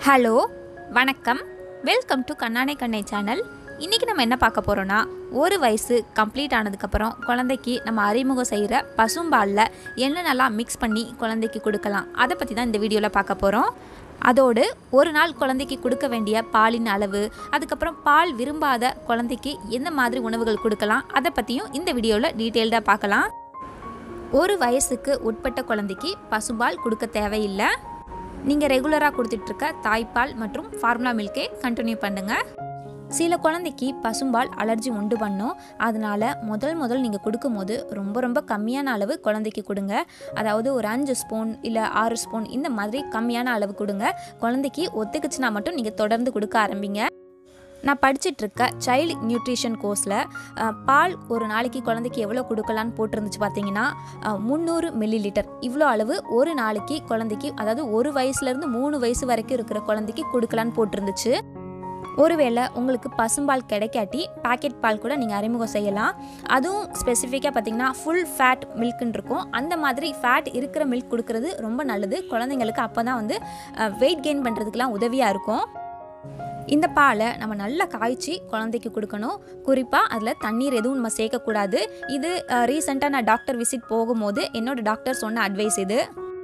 Hello வணக்கம், welcome to கண்ணானை கண்ணை channel. இன்றைக்கி நம்ம என்ன பார்க்க போகிறோன்னா, ஒரு வயசு கம்ப்ளீட் ஆனதுக்கப்புறம் குழந்தைக்கு நம்ம அறிமுகம் செய்கிற பசும்பாலில் என்னென்னலாம் மிக்ஸ் பண்ணி குழந்தைக்கு கொடுக்கலாம், அதை பற்றி தான் இந்த வீடியோவில் பார்க்க போகிறோம். அதோடு ஒரு நாள் குழந்தைக்கு கொடுக்க வேண்டிய பாலின் அளவு, அதுக்கப்புறம் பால் விரும்பாத குழந்தைக்கு எந்த மாதிரி உணவுகள் கொடுக்கலாம், அதை பற்றியும் இந்த வீடியோவில் டீட்டெயில்டாக பார்க்கலாம். ஒரு வயசுக்கு உட்பட்ட குழந்தைக்கு பசும்பால் கொடுக்க தேவையில்லை. நீங்கள் ரெகுலராக கொடுத்துட்ருக்க தாய்ப்பால் மற்றும் ஃபார்முலா மில்கே கண்டினியூ பண்ணுங்கள். சில குழந்தைக்கு பசும்பால் அலர்ஜி உண்டு பண்ணும். அதனால் முதல் நீங்கள் கொடுக்கும்போது ரொம்ப கம்மியான அளவு குழந்தைக்கு கொடுங்க. அதாவது ஒரு 5 ஸ்பூன் இல்லை 6 ஸ்பூன் இந்த மாதிரி கம்மியான அளவு கொடுங்க. குழந்தைக்கு ஒத்துக்குச்சுன்னா மட்டும் நீங்கள் தொடர்ந்து கொடுக்க ஆரம்பிங்க. நான் படிச்சிட்ருக்க சைல்டு நியூட்ரிஷன் கோர்ஸில் பால் ஒரு நாளைக்கு குழந்தைக்கு எவ்வளோ கொடுக்கலான்னு போட்டிருந்துச்சு பார்த்தீங்கன்னா 300 மில்லிலிட்டர் இவ்வளோ அளவு ஒரு நாளைக்கு குழந்தைக்கு, அதாவது 1 வயசுலேருந்து 3 வயசு வரைக்கும் இருக்கிற குழந்தைக்கு கொடுக்கலான்னு போட்டிருந்துச்சு. ஒருவேளை உங்களுக்கு பசும்பால் கிடைக்காட்டி பேக்கெட் பால் கூட நீங்கள் அறிமுகம் செய்யலாம். அதுவும் ஸ்பெசிஃபிக்காக பார்த்திங்கன்னா ஃபுல் ஃபேட் மில்க்குன்னு இருக்கும். அந்த மாதிரி ஃபேட் இருக்கிற மில்க் கொடுக்கறது ரொம்ப நல்லது. குழந்தைங்களுக்கு அப்போ தான் வெயிட் கெயின் பண்ணுறதுக்கெலாம் உதவியாக இருக்கும். இந்த பாலை நம்ம நல்லா காய்ச்சி குழந்தைக்கு கொடுக்கணும். குறிப்பாக அதில் தண்ணீர் எதுவும் நம்ம சேர்க்கக்கூடாது. இது ரீசெண்டாக நான் டாக்டர் விசிட் போகும்போது என்னோடய டாக்டர் சொன்ன அட்வைஸ் இது.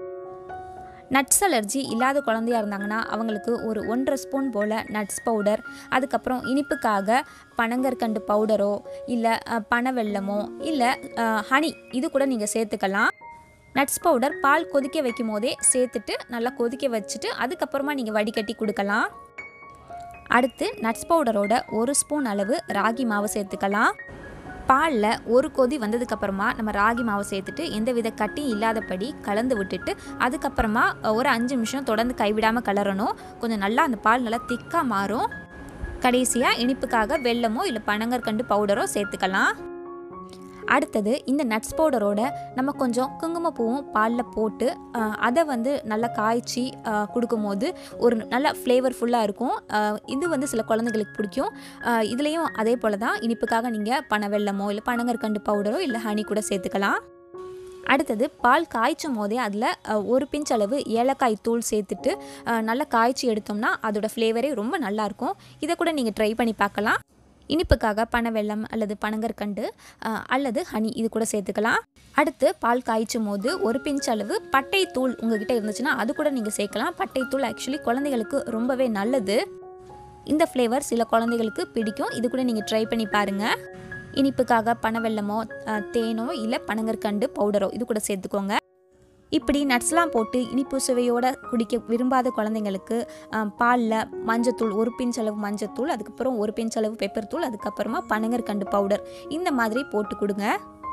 நட்ஸ் அலர்ஜி இல்லாத குழந்தையாக இருந்தாங்கன்னா அவங்களுக்கு ஒரு 1.5 ஸ்பூன் போல் நட்ஸ் பவுடர், அதுக்கப்புறம் இனிப்புக்காக பனங்கற்கண்டு பவுடரோ இல்லை பனவெல்லமோ இல்லை ஹனி இது கூட நீங்கள் சேர்த்துக்கலாம். நட்ஸ் பவுடர் பால் கொதிக்க வைக்கும் போதே சேர்த்துட்டு நல்லா கொதிக்க வச்சுட்டு அதுக்கப்புறமா நீங்கள் வடிகட்டி கொடுக்கலாம். அடுத்து நட்ஸ் பவுடரோட 1 ஸ்பூன் அளவு ராகி மாவு சேர்த்துக்கலாம். பாலில் ஒரு கொதி வந்ததுக்கப்புறமா நம்ம ராகி மாவு சேர்த்துட்டு எந்தவித கட்டி இல்லாதபடி கலந்து விட்டுட்டு அதுக்கப்புறமா ஒரு 5 நிமிஷம் தொடர்ந்து கைவிடாமல் கலரணும். கொஞ்சம் நல்லா அந்த பால் நல்லா திக்காக மாறும். கடைசியாக இனிப்புக்காக வெல்லமோ இல்லை பனங்கற்கண்டு பவுடரோ சேர்த்துக்கலாம். அடுத்தது இந்த நட்ஸ் பவுடரோட நம்ம கொஞ்சம் குங்குமப்பூவும் பாலில் போட்டு அதை நல்லா காய்ச்சி கொடுக்கும்போது ஒரு நல்ல ஃப்ளேவர்ஃபுல்லாக இருக்கும். இது சில குழந்தைங்களுக்கு பிடிக்கும். இதுலேயும் அதே போல் தான் இனிப்புக்காக நீங்கள் பனவெல்லமோ இல்லை பனங்கற்கண்டு பவுடரோ இல்லை ஹனி கூட சேர்த்துக்கலாம். அடுத்தது பால் காய்ச்சும் போதே அதில் ஒரு பிஞ்ச் அளவு ஏலக்காய் தூள் சேர்த்துட்டு நல்லா காய்ச்சி எடுத்தோம்னா அதோட ஃப்ளேவரே ரொம்ப நல்லாயிருக்கும். இதை கூட நீங்கள் ட்ரை பண்ணி பார்க்கலாம். இனிப்புக்காக பனவெல்லம் அல்லது பனங்கற்கண்டு அல்லது ஹனி இது கூட சேர்த்துக்கலாம். அடுத்து பால் காய்ச்சும் போது ஒரு பிஞ்ச் அளவு பட்டை தூள் உங்ககிட்ட இருந்துச்சுன்னா அது கூட நீங்கள் சேர்க்கலாம். பட்டை தூள் ஆக்சுவலி குழந்தைகளுக்கு ரொம்பவே நல்லது. இந்த ஃப்ளேவர் சில குழந்தைகளுக்கு பிடிக்கும். இது கூட நீங்கள் ட்ரை பண்ணி பாருங்கள். இனிப்புக்காக பனவெல்லமோ தேனோ இல்லை பனங்கற்கண்டு பவுடரோ இது கூட சேர்த்துக்கோங்க. இப்படி நட்ஸ்லாம் போட்டு இனிப்பு சுவையோடு குடிக்க விரும்பாத குழந்தைங்களுக்கு பாலில் மஞ்சத்தூள் ஒரு பிஞ்ச் அளவு மஞ்சத்தூள், அதுக்கப்புறம் ஒரு பிஞ்ச் அளவு பெப்பர் தூள், அதுக்கப்புறமா பனங்கற்கண்டு பவுடர் இந்த மாதிரி போட்டு கொடுங்க.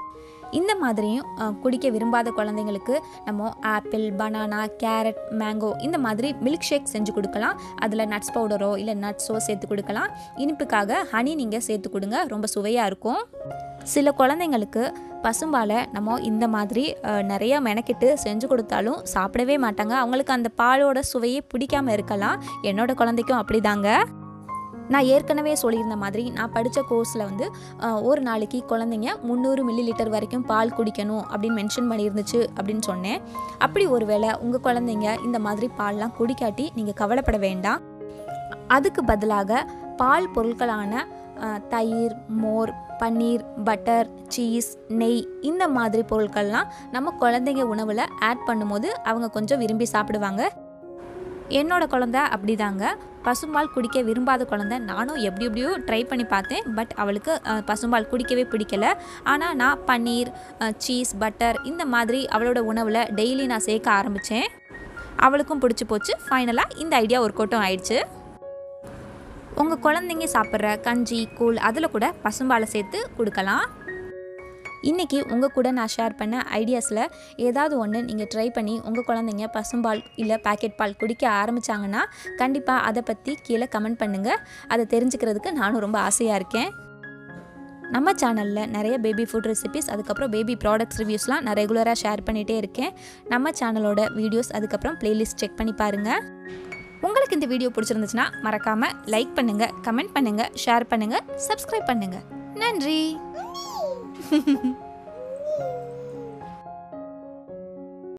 இந்த மாதிரியும் குடிக்க விரும்பாத குழந்தைங்களுக்கு நம்ம ஆப்பிள், பனானா, கேரட், மேங்கோ இந்த மாதிரி மில்க் ஷேக் செஞ்சு கொடுக்கலாம். அதில் நட்ஸ் பவுடரோ இல்லை நட்ஸோ சேர்த்து கொடுக்கலாம். இனிப்புக்காக ஹனி நீங்கள் சேர்த்து கொடுங்க, ரொம்ப சுவையாக இருக்கும். சில குழந்தைங்களுக்கு பசும்பாலை நம்ம இந்த மாதிரி நிறையா மெனக்கிட்டு செஞ்சு கொடுத்தாலும் சாப்பிடவே மாட்டாங்க. அவங்களுக்கு அந்த பாலோட சுவையே பிடிக்காமல் இருக்கலாம். என்னோடய குழந்தைக்கும் அப்படிதாங்க. நான் ஏற்கனவே சொல்லியிருந்த மாதிரி நான் படித்த கோர்ஸில் ஒரு நாளைக்கு குழந்தைங்க 300 மில்லிலிட்டர் வரைக்கும் பால் குடிக்கணும் அப்படின்னு மென்ஷன் பண்ணியிருந்துச்சு அப்படின்னு சொன்னேன். அப்படி ஒருவேளை உங்கள் குழந்தைங்க இந்த மாதிரி பால்லாம் குடிக்காட்டி நீங்கள் கவலைப்பட வேண்டாம். அதுக்கு பதிலாக பால் பொருட்களான தயிர், மோர், பன்னீர், பட்டர், சீஸ், நெய் இந்த மாதிரி பொருட்கள்லாம் நம்ம குழந்தைங்க உணவில் ஆட் பண்ணும்போது அவங்க கொஞ்சம் விரும்பி சாப்பிடுவாங்க. என்னோட குழந்தை அப்படிதாங்க. பசும்பால் குடிக்க விரும்பாத குழந்தை. நானும் எப்படியோ ட்ரை பண்ணி பார்த்தேன். பட் அவளுக்கு பசும்பால் குடிக்கவே பிடிக்கல. ஆனால் நான் பன்னீர், சீஸ், பட்டர் இந்த மாதிரி அவளோட உணவில் டெய்லி நான் சேர்க்க ஆரம்பித்தேன். அவளுக்கும் பிடிச்சி போச்சு. ஃபைனலாக இந்த ஐடியா ஒர்க் அவுட்டும் ஆயிடுச்சு. உங்கள் குழந்தைங்க சாப்பிட்ற கஞ்சி, கூழ் அதில் கூட பசும்பாலை சேர்த்து கொடுக்கலாம். இன்றைக்கி உங்கள் கூட நான் ஷேர் பண்ண ஐடியாஸில் ஏதாவது ஒன்று நீங்கள் ட்ரை பண்ணி உங்கள் குழந்தைங்க பசும்பால் இல்லை பேக்கெட் பால் குடிக்க ஆரம்பித்தாங்கன்னா கண்டிப்பாக அதை பற்றி கீழே கமெண்ட் பண்ணுங்கள். அதை தெரிஞ்சுக்கிறதுக்கு நானும் ரொம்ப ஆசையாக இருக்கேன். நம்ம சேனலில் நிறைய பேபி ஃபுட் ரெசிபிஸ், அதுக்கப்புறம் பேபி ப்ராடக்ட்ஸ் ரிவ்யூஸ்லாம் நான் ரெகுலராக ஷேர் பண்ணிகிட்டே இருக்கேன். நம்ம சேனலோட வீடியோஸ் அதுக்கப்புறம் ப்ளேலிஸ்ட் செக் பண்ணி பாருங்கள். உங்களுக்கு இந்த வீடியோ பிடிச்சிருந்துச்சுன்னா மறக்காமல் லைக் பண்ணுங்கள், கமெண்ட் பண்ணுங்கள், ஷேர் பண்ணுங்கள், சப்ஸ்கிரைப் பண்ணுங்கள். நன்றி.